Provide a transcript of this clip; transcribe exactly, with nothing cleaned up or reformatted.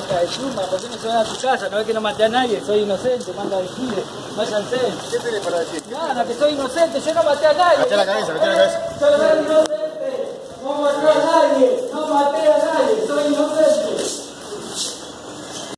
de pluma, ¿por qué no se van a tu casa? No ves que no maté a nadie, soy inocente, manda a decir, váyanse. ¿Qué tenés para decir? Nada, que soy inocente, yo no maté a nadie. Mete la cabeza, mete la cabeza. Soy inocente, vamos a